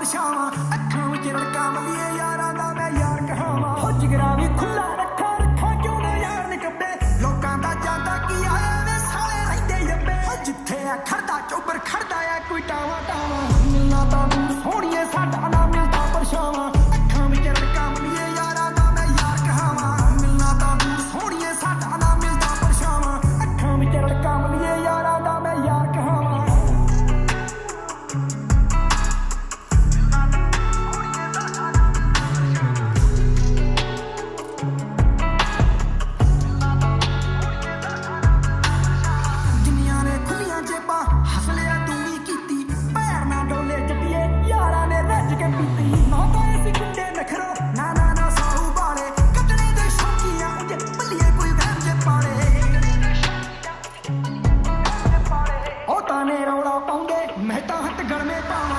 परछावां अखां विच रड़का मलिए यारां दा मैं यार कहावां हो जिगरा भी खुला रखा रखा क्यों ना यार निकबे लोकां दा जांदा की आए वे साले रहिंदे यब्बे जिथे आ खड़दा चोबर खड़दा आ कोई टावा टावा मिलना तां दूर सोहणिए साडा ना मिलदा परछावां अखां विच रड़का मलिए यारां दा मैं यार कहावां मिलना तां दूर सोहणिए साडा ना मिलदा परछावां अखां विच रड़का मलिए यारां दा मैं यार कहावां रौला पाउंदे मैं तां हट गण में